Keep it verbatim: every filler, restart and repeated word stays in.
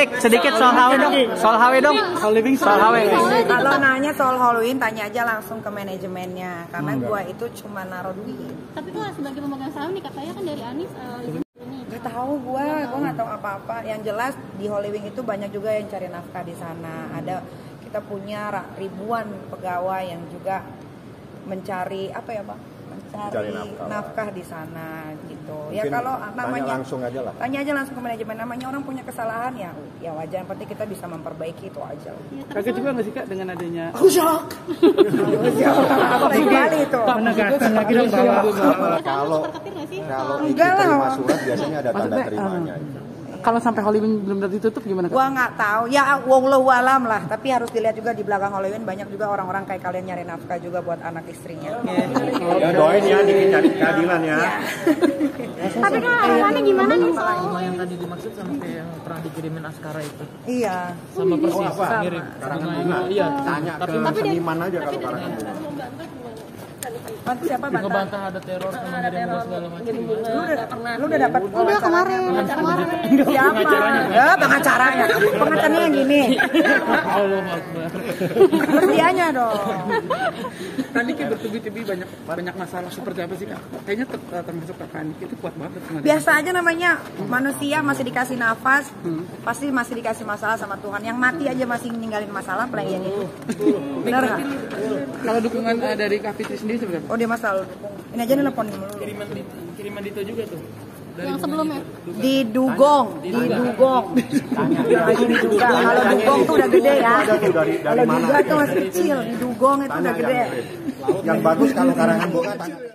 Cik, sedikit soal H W dong. Soal H W dong. Halloween soal H W. Kalau nanya soal Halloween, tanya aja langsung ke manajemennya. Karena gua itu cuma naruh duit. Tapi tuh sebagai pemegang saham nih katanya kan dari Anies uh, ini. Gak tahu gua, gua nggak tahu apa-apa. Yang jelas di Halloween itu banyak juga yang cari nafkah di sana. Ada kita punya ribuan pegawai yang juga mencari apa ya, Bang? Mencari nafkah, nafkah di sana gitu. Mungkin ya kalau namanya langsung aja lah. Tanya aja langsung ke manajemen. Namanya orang punya kesalahan ya, ya wajar. Yang penting kita bisa memperbaiki itu aja. Ya, kaget juga nggak sih Kak dengan adanya? Oh shock. Aku lagi kali itu. Menegaskan lagi dong bahwa kalau kalau kita terima surat biasanya ada tanda terimanya. Kalau sampai Halloween belum ditutup gimana Kak? Gua nggak tahu. Ya wallahu alam lah. Tapi harus dilihat juga di belakang Halloween banyak juga orang-orang kayak kalian nyari nafkah juga buat anak istrinya. Ya doain ya dikit cari keadilan ya. Tapi kan alasannya gimana nih soal sama yang tadi dimaksud sama kayak yang pernah dikirimin Askara itu? Iya. Sama persis Sama. mirip. Karangan Sama bunga. iya. Tanya Tapi ke tapi seniman aja kalau karangan bunga. Siapa bantah? ngebantah ada teror sama ngirim bunga segala macam. Lu udah pernah. Lu udah dapat udah kemarin, kemarin. Siapa? Ya, pengacaranya. Pengacaranya yang gini. Allah Akbar. Dianya dong. Tadi kayak bertubi-tubi banyak banyak masalah seperti apa sih Kak? Kayaknya ter termasuk Kak Anik itu kuat banget. Biasa aja namanya manusia masih dikasih nafas, pasti masih dikasih masalah sama Tuhan. Yang mati aja masih ninggalin masalah, apalagi yang itu. Bener nggak? Kalau dukungan uh, dari Kak Fitri sendiri sebenarnya? Oh dia masalah dukung. Ini aja nelpon dulu. Kiriman Dito, kiriman Dito juga tuh. Dari Yang sebelumnya. Di Dugong, di Dugong. Lagi di Duga. Kalau Dugong tuh udah gede ya. Kalau Duga tuh masih kecil, di Dugong itu udah gede. Yang bagus kalau karangan bunga tanya.